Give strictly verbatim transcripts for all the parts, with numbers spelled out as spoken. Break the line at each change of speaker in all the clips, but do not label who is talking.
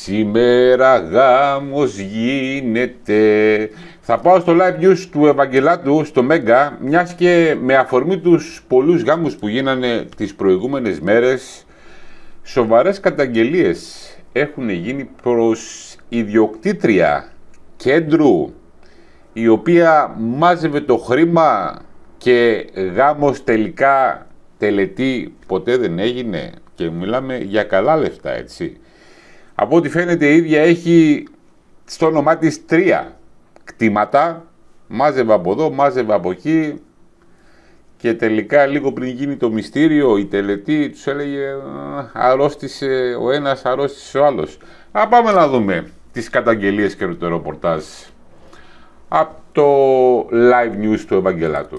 Σήμερα γάμος γίνεται. Θα πάω στο live news του Ευαγγελάτου στο Μέγκα, μιας και με αφορμή τους πολλούς γάμους που γίνανε τις προηγούμενες μέρες, σοβαρές καταγγελίες έχουν γίνει προς ιδιοκτήτρια κέντρου, η οποία μάζευε το χρήμα και γάμος τελικά τελετή ποτέ δεν έγινε, και μιλάμε για καλά λεφτά, έτσι. Από ό,τι φαίνεται η ίδια έχει στο όνομά της τρία κτήματα, μάζευε από εδώ, μάζευε από εκεί, και τελικά λίγο πριν γίνει το μυστήριο, η τελετή τους έλεγε αρρώστησε ο ένας, αρρώστησε ο άλλος. Α, πάμε να δούμε τις καταγγελίες και το ρεπορτάζ από το live news του Ευαγγελάτου.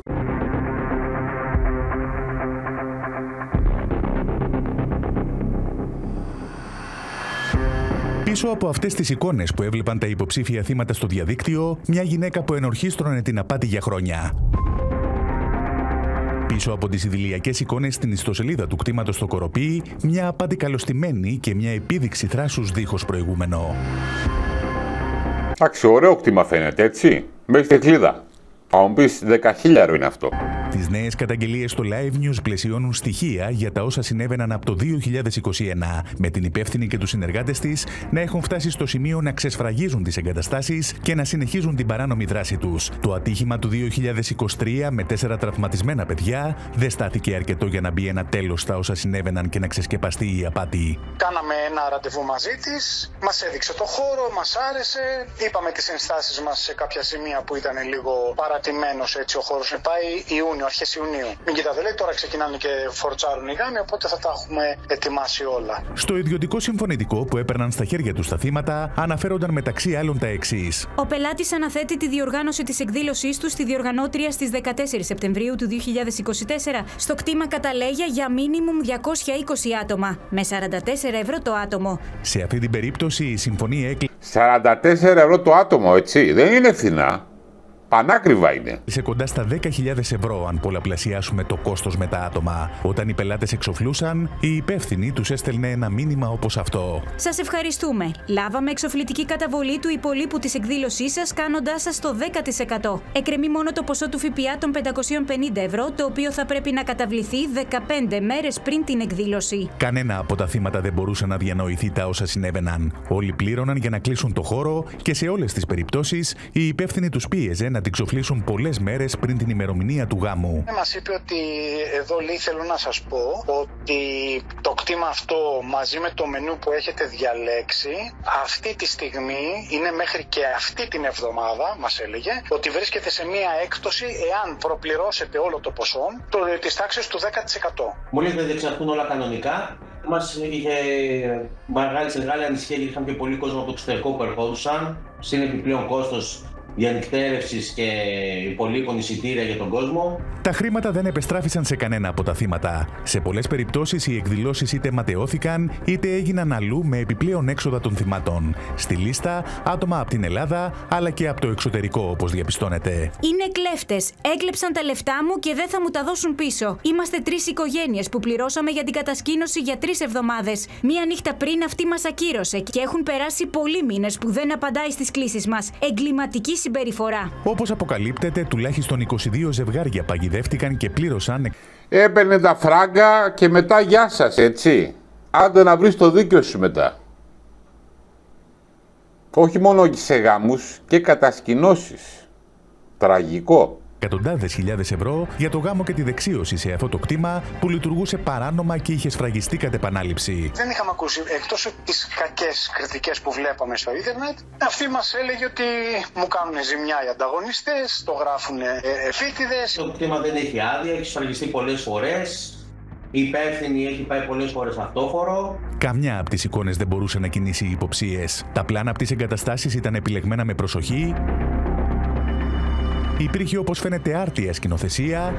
Πίσω από αυτές τις εικόνες που έβλεπαν τα υποψήφια θύματα στο διαδίκτυο, μια γυναίκα που ενορχίστρωνε την απάτη για χρόνια. Πίσω από τις ιδηλιακές εικόνες στην ιστοσελίδα του κτήματος στο Κοροπή, μια απάτη καλωστημένη και μια επίδειξη θράσους δίχως προηγούμενο.
Εντάξει, ωραίο κτήμα φαίνεται, έτσι. Μέχρι την κλίδα. Θα μου πεις δέκα χιλιάδες είναι αυτό.
Τις νέες καταγγελίες στο Live News πλαισιώνουν στοιχεία για τα όσα συνέβαιναν από το δύο χιλιάδες είκοσι ένα, με την υπεύθυνη και τους συνεργάτες της να έχουν φτάσει στο σημείο να ξεσφραγίζουν τις εγκαταστάσεις και να συνεχίζουν την παράνομη δράση τους. Το ατύχημα του δύο χιλιάδες είκοσι τρία με τέσσερα τραυματισμένα παιδιά δεν στάθηκε αρκετό για να μπει ένα τέλος στα όσα συνέβαιναν και να ξεσκεπαστεί η απάτη.
Κάναμε ένα ραντεβού μαζί της, μας έδειξε το χώρο, μας άρεσε, είπαμε τις ενστάσεις μας σε κάποια σημεία που ήταν λίγο παρατημένος έτσι ο χώρος. Πάει Ιούνιο, αρχές Ιουνίου. Μην κοιτάτε, λέει, τώρα ξεκινάνε και φορτσάρουν οι γάμοι, οπότε θα τα έχουμε ετοιμάσει όλα.
Στο ιδιωτικό συμφωνητικό που έπαιρναν στα χέρια τους τα θύματα, αναφέρονταν μεταξύ άλλων τα εξής.
Ο πελάτης αναθέτει τη διοργάνωση της εκδήλωσής του στη διοργανώτρια στις δεκατέσσερις Σεπτεμβρίου του δύο χιλιάδες είκοσι τέσσερα στο κτήμα Καταλέγια για μίνιμουμ διακόσια είκοσι άτομα, με σαράντα τέσσερα ευρώ το άτομο.
Σε αυτή την περίπτωση η συμφωνία έκλεισε.
σαράντα τέσσερα ευρώ το άτομο, έτσι. Δεν είναι φθηνά. Πανάκριβα είναι.
Σε κοντά στα δέκα χιλιάδες ευρώ αν πολλαπλασιάσουμε το κόστος με τα άτομα. Όταν οι πελάτες εξοφλούσαν, η υπεύθυνη τους έστελνε ένα μήνυμα όπως αυτό.
Σας ευχαριστούμε. Λάβαμε εξοφλητική καταβολή του υπολείπου της εκδήλωσής σας, κάνοντάς σας το δέκα τοις εκατό. Εκκρεμεί μόνο το ποσό του ΦΠΑ των πεντακόσια πενήντα ευρώ, το οποίο θα πρέπει να καταβληθεί δεκαπέντε μέρες πριν την εκδήλωση.
Κανένα από τα θύματα δεν μπορούσε να διανοηθεί τα όσα συνέβαιναν. Όλοι πλήρωναν για να κλείσουν το χώρο και σε όλες τις περιπτώσεις η υπεύθυνη τους πίεζε να την ξοφλήσουν πολλές μέρες πριν την ημερομηνία του γάμου.
Μας είπε ότι εδώ, λέει, θέλω να σας πω ότι το κτήμα αυτό μαζί με το μενού που έχετε διαλέξει αυτή τη στιγμή είναι μέχρι και αυτή την εβδομάδα, μας έλεγε, ότι βρίσκεται σε μία έκπτωση εάν προπληρώσετε όλο το ποσό το, της τάξης του δέκα τοις εκατό.
Μου λέει ότι εξαρτούν όλα κανονικά. Μας είχε μεγάλη, μεγάλη ανησυχία γιατί είχαμε και πολύ κόσμο από το εξωτερικό που ερχόντουσαν, συν επιπλέον κόστος διανυκτέρευσης και υπολείπων εισιτήρια για τον κόσμο.
Τα χρήματα δεν επεστράφησαν σε κανένα από τα θύματα. Σε πολλές περιπτώσεις οι εκδηλώσεις είτε ματαιώθηκαν είτε έγιναν αλλού με επιπλέον έξοδα των θυμάτων. Στη λίστα άτομα από την Ελλάδα αλλά και από το εξωτερικό, όπως διαπιστώνεται.
Είναι κλέφτες. Έκλεψαν τα λεφτά μου και δεν θα μου τα δώσουν πίσω. Είμαστε τρεις οικογένειες που πληρώσαμε για την κατασκήνωση για τρεις εβδομάδες. Μία νύχτα πριν αυτή μας ακύρωσε και έχουν περάσει πολλοί μήνες που δεν απαντάει στις κλήσεις μας. Εγκληματική συμπεριφορά.
Όπως αποκαλύπτεται, τουλάχιστον είκοσι δύο ζευγάρια παγιδεύτηκαν και πλήρωσαν.
Έπαιρνε τα φράγκα και μετά γεια σας, έτσι. Άντε να βρεις το δίκιο σου μετά. Όχι μόνο σε γάμους και κατασκηνώσεις. Τραγικό.
Εκατοντάδες χιλιάδες ευρώ για το γάμο και τη δεξίωση σε αυτό το κτήμα που λειτουργούσε παράνομα και είχε σφραγιστεί κατ' επανάληψη.
Δεν είχαμε ακούσει, εκτός από τις κακές κριτικές που βλέπαμε στο ίντερνετ, αυτή μας έλεγε ότι μου κάνουν ζημιά οι ανταγωνιστές, το γράφουν επίτηδες.
Το κτήμα δεν έχει άδεια, έχει σφραγιστεί πολλές φορές. Η υπεύθυνη έχει πάει πολλές φορές αυτόφορο.
Καμιά από τις εικόνες δεν μπορούσε να κινήσει υποψίες. Τα πλάνα από τις εγκαταστάσεις ήταν επιλεγμένα με προσοχή. Υπήρχε, όπως φαίνεται, άρτια σκηνοθεσία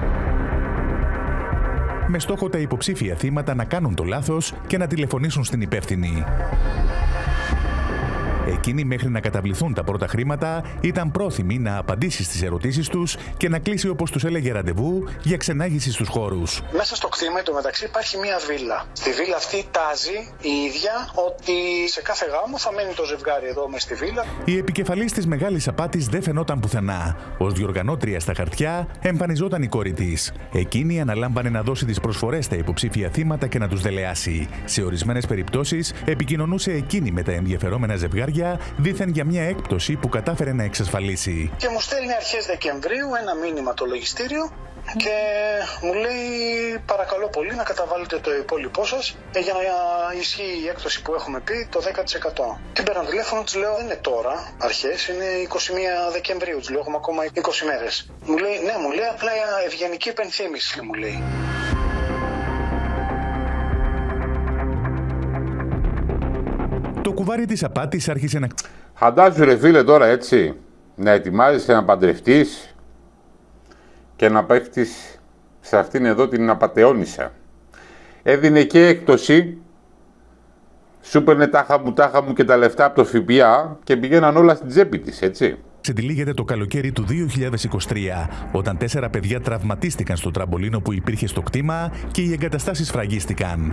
με στόχο τα υποψήφια θύματα να κάνουν το λάθος και να τηλεφωνήσουν στην υπεύθυνη. Εκείνη, μέχρι να καταβληθούν τα πρώτα χρήματα, ήταν πρόθυμη να απαντήσει στις ερωτήσεις τους και να κλείσει, όπως τους έλεγε, ραντεβού για ξενάγηση στους χώρους.
Μέσα στο κτήμα εντωμεταξύ υπάρχει μία βίλα. Στη βίλα αυτή τάζει η ίδια ότι σε κάθε γάμο θα μένει το ζευγάρι εδώ μες στη βίλα.
Η επικεφαλής της μεγάλης απάτης δεν φαινόταν πουθενά. Ως διοργανώτρια στα χαρτιά εμφανιζόταν η κόρη της. Εκείνη αναλάμβανε να δώσει τις προσφορές στα υποψήφια θύματα και να τους δελεάσει. Σε ορισμένες περιπτώσεις επικοινωνούσε εκείνη με τα ενδιαφερόμενα ζευγάρια, δήθεν για μια έκπτωση που κατάφερε να εξασφαλίσει.
Και μου στέλνει αρχές Δεκεμβρίου ένα μήνυμα το λογιστήριο και μου λέει παρακαλώ πολύ να καταβάλλετε το υπόλοιπό σας για να ισχύει η έκπτωση που έχουμε πει, το δέκα τοις εκατό. Την παίρνω τηλέφωνο, της λέω δεν είναι τώρα αρχές, είναι είκοσι μία Δεκεμβρίου, της λέω έχουμε ακόμα είκοσι μέρες. Μου λέει ναι, μου λέει απλά ευγενική υπενθύμηση μου λέει.
Το κουβάρι της απάτης άρχισε να...
Φαντάζομαι ρε φίλε τώρα έτσι, να ετοιμάζεσαι να παντρευτείς και να πέφτεις σε αυτήν εδώ την απατεώνισσα. Έδινε και έκπτωση, σου έπαιρνε τάχα μου, τάχα μου και τα λεφτά από το ΦΠΑ και πηγαίναν όλα στην τσέπη της, έτσι.
Συντυλίγεται το καλοκαίρι του δύο χιλιάδες είκοσι τρία, όταν τέσσερα παιδιά τραυματίστηκαν στο τραμπολίνο που υπήρχε στο κτήμα και οι εγκαταστάσεις σφραγίστηκαν.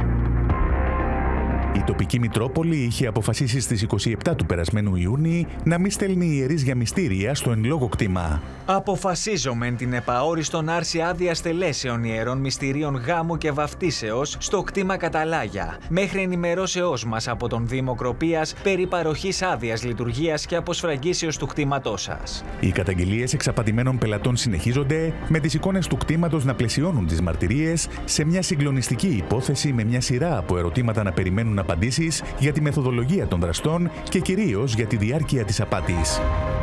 Η τοπική Μητρόπολη είχε αποφασίσει στις είκοσι επτά του περασμένου Ιούνιου να μην στέλνει ιερείς για μυστήρια στο εν λόγω κτήμα.
Αποφασίζομεν την επαόριστον άρση άδειας τελέσεων ιερών μυστηρίων γάμου και βαφτίσεως στο κτήμα Καταλάγια, μέχρι ενημερώσεώς μας από τον Δήμο Κροπίας περί παροχής άδειας λειτουργίας και αποσφραγίσεως του κτήματός σας.
Οι καταγγελίες εξαπατημένων πελατών συνεχίζονται, με τις εικόνες του κτήματος να πλαισιώνουν τις μαρτυρίες σε μια συγκλονιστική υπόθεση με μια σειρά από ερωτήματα να περιμένουν απαντήσεις για τη μεθοδολογία των δραστών και κυρίως για τη διάρκεια της απάτης.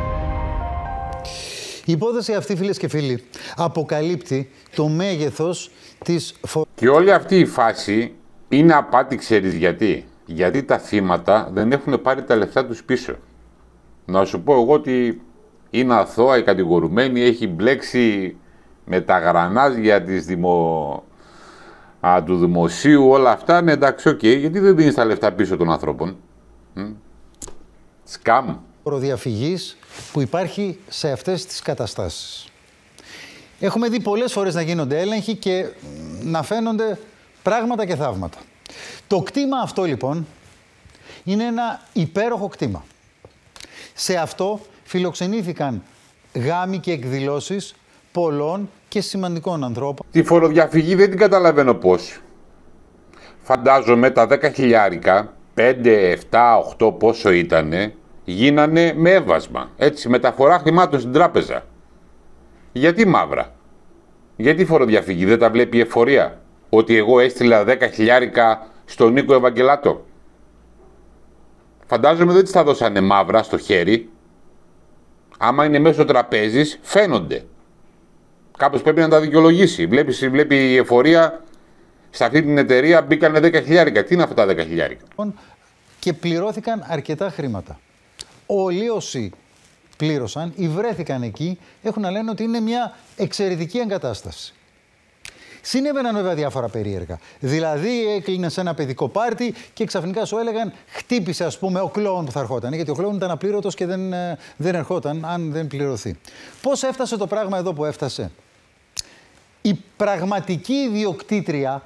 Η υπόθεση αυτή, φίλες και φίλοι, αποκαλύπτει το μέγεθος της...
Και όλη αυτή η φάση είναι απάτη, ξέρεις γιατί. Γιατί τα θύματα δεν έχουν πάρει τα λεφτά τους πίσω. Να σου πω εγώ ότι είναι αθώα η κατηγορουμένη, έχει μπλέξει με τα γρανάζια της δημο... Α, του δημοσίου, όλα αυτά, ναι, εντάξει, οκ, okay. Γιατί δεν δίνεις τα λεφτά πίσω των ανθρώπων. Mm. Σκάμ.
Φοροδιαφυγής που υπάρχει σε αυτές τις καταστάσεις. Έχουμε δει πολλές φορές να γίνονται έλεγχοι και να φαίνονται πράγματα και θαύματα. Το κτήμα αυτό, λοιπόν, είναι ένα υπέροχο κτήμα. Σε αυτό φιλοξενήθηκαν γάμοι και εκδηλώσεις πολλών και σημαντικών ανθρώπων.
Τη φοροδιαφυγή δεν την καταλαβαίνω πώς. Φαντάζομαι τα δέκα χιλιάρικα, πέντε, επτά, οκτώ πόσο ήτανε, γίνανε με έβασμα. Έτσι, μεταφορά χρημάτων στην τράπεζα. Γιατί μαύρα? Γιατί φοροδιαφυγή? Δεν τα βλέπει η εφορία? Ότι εγώ έστειλα δέκα χιλιάρικα στον Νίκο Ευαγγελάτο. Φαντάζομαι δεν τις τα δώσανε μαύρα στο χέρι. Άμα είναι μέσω τραπέζης, φαίνονται. Κάπως πρέπει να τα δικαιολογήσει. Βλέπεις, βλέπει η εφορία, σε αυτή την εταιρεία μπήκανε δέκα χιλιάρικα. Τι είναι αυτά τα δέκα χιλιάρικα?
Και πληρώθηκαν αρκετά χρήματα. Όλοι όσοι πλήρωσαν ή βρέθηκαν εκεί έχουν να λένε ότι είναι μια εξαιρετική εγκατάσταση. Συνέβαιναν βέβαια διάφορα περίεργα. Δηλαδή, έκλεινε σε ένα παιδικό πάρτι και ξαφνικά σου έλεγαν χτύπησε, ας πούμε, ο κλόουν που θα ερχόταν. Γιατί ο κλόουν ήταν απλήρωτος και δεν, δεν ερχόταν αν δεν πληρωθεί. Πώς έφτασε το πράγμα εδώ που έφτασε? Η πραγματική ιδιοκτήτρια,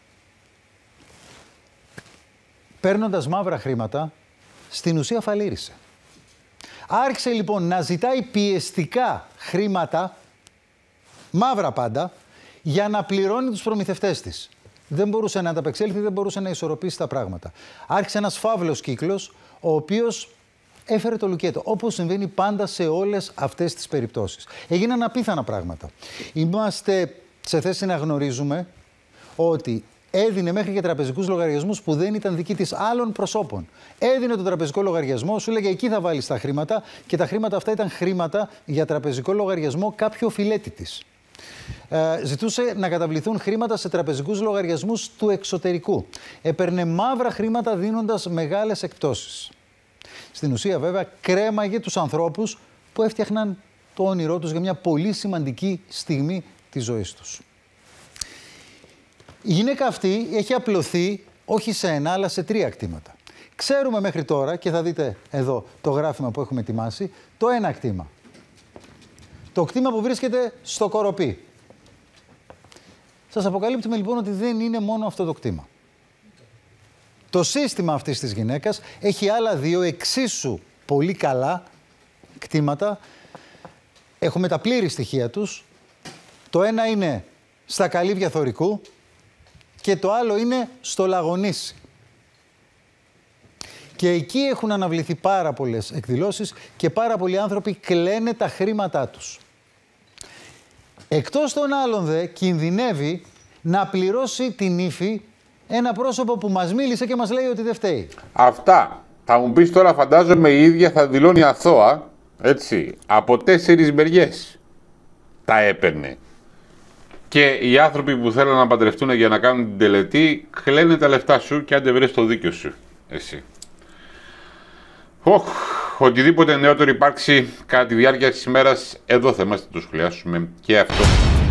παίρνοντας μαύρα χρήματα, στην ουσία φαλήρισε. Άρχισε λοιπόν να ζητάει πιεστικά χρήματα, μαύρα πάντα, για να πληρώνει τους προμηθευτές της. Δεν μπορούσε να ανταπεξέλθει, δεν μπορούσε να ισορροπήσει τα πράγματα. Άρχισε ένας φαύλος κύκλος, ο οποίος έφερε το λουκέτο, όπως συμβαίνει πάντα σε όλες αυτές τις περιπτώσεις. Έγιναν απίθανα πράγματα. Είμαστε σε θέση να γνωρίζουμε ότι έδινε μέχρι και τραπεζικούς λογαριασμούς που δεν ήταν δικοί της άλλων προσώπων. Έδινε τον τραπεζικό λογαριασμό, σου έλεγε εκεί θα βάλεις τα χρήματα και τα χρήματα αυτά ήταν χρήματα για τραπεζικό λογαριασμό κάποιου οφειλέτη της. Ε, ζητούσε να καταβληθούν χρήματα σε τραπεζικούς λογαριασμούς του εξωτερικού. Έπαιρνε μαύρα χρήματα δίνοντας μεγάλες εκπτώσεις. Στην ουσία βέβαια κρέμαγε τους ανθρώπους που έφτιαχναν το όνειρό τους για μια πολύ σημαντική στιγμή της ζωής τους. Η γυναίκα αυτή έχει απλωθεί όχι σε ένα αλλά σε τρία κτήματα. Ξέρουμε μέχρι τώρα, και θα δείτε εδώ το γράφημα που έχουμε ετοιμάσει, το ένα κτήμα. Το κτήμα που βρίσκεται στο Κοροπή. Σας αποκαλύπτουμε λοιπόν ότι δεν είναι μόνο αυτό το κτήμα. Το σύστημα αυτής της γυναίκας έχει άλλα δύο εξίσου πολύ καλά κτήματα. Έχουμε τα πλήρη στοιχεία τους. Το ένα είναι στα Καλύβια Θωρικού και το άλλο είναι στο Λαγονήσι. Και εκεί έχουν αναβληθεί πάρα πολλές εκδηλώσεις και πάρα πολλοί άνθρωποι κλαίνε τα χρήματά τους. Εκτός των άλλων δε, κινδυνεύει να πληρώσει την ύφη ένα πρόσωπο που μας μίλησε και μας λέει ότι δεν φταίει.
Αυτά. Θα μου πεις τώρα, φαντάζομαι η ίδια θα δηλώνει αθώα, έτσι, από τέσσερις μεριές τα έπαιρνε. Και οι άνθρωποι που θέλουν να παντρευτούν για να κάνουν την τελετή, κλαίνε τα λεφτά σου και άντε βρες το δίκιο σου, εσύ. Οχ, οτιδήποτε νεότερο υπάρξει κατά τη διάρκεια της ημέρας, εδώ θα είμαστε να το σχολιάσουμε και αυτό.